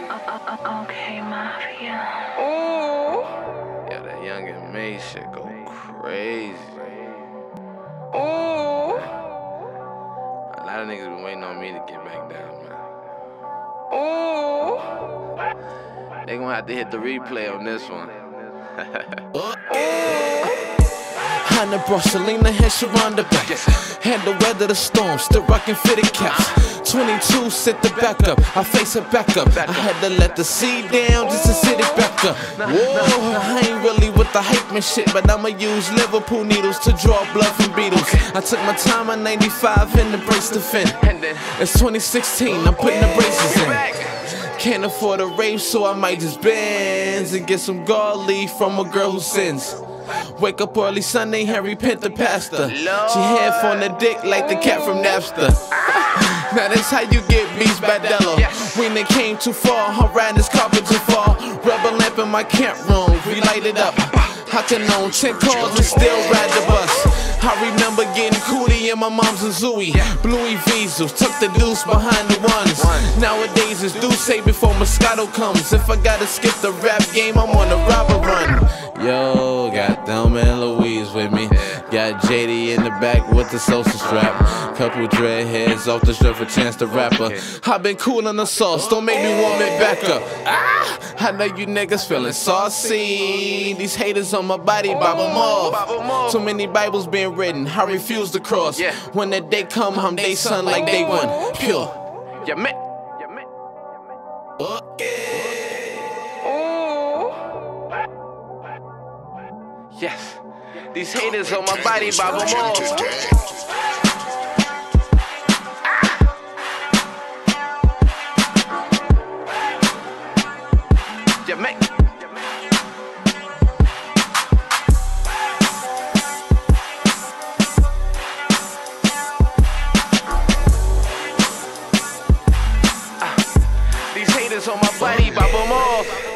Okay, Mafia. Ooh. Yeah, that Young and May shit go crazy. Ooh. A lot of niggas been waiting on me to get back down, man. Ooh. They gonna have to hit the replay on this one. Hannah Selena and Sharonda back. Had to weather the storm, still rockin' fitted caps. 22, sit the back up, I face it back up. I had to let the seat down just to sit it back up. Whoa, I ain't really with the hype and shit, but I'ma use Liverpool needles to draw blood from Beatles. I took my time on 95 and embraced the fin. It's 2016, I'm putting the braces in. Can't afford a rave, so I might just Benz and get some garlic from a girl who sins. Wake up early Sunday and repent the pastor. She half on the dick like the cat from Napster. Now that's how you get beats by Dello. When it came too far, her riding this carpet too far. Rubber lamp in my camp room, we light it up. I can own 10 cars and still ride the bus. I remember getting cootie in my mom's Zooey. Bluey Visals, took the deuce behind the ones. Nowadays it's Duce before Moscato comes. If I gotta skip the rap game, I'm on a robber run. Yo, got Thelma and Louise with me. Got JD in the back with the social strap. Couple dreadheads off the strip for Chance the Rapper. I been cool on the sauce, don't make me warm it back up. I know you niggas feeling saucy. These haters on my body, bob them off. Too many Bibles being written, I refuse to cross. When that day come, I'm day son like day one. Pure. Yeah, man. Yes, these haters on my body, bob them off. Yeah, man. These haters on my body, bob them off.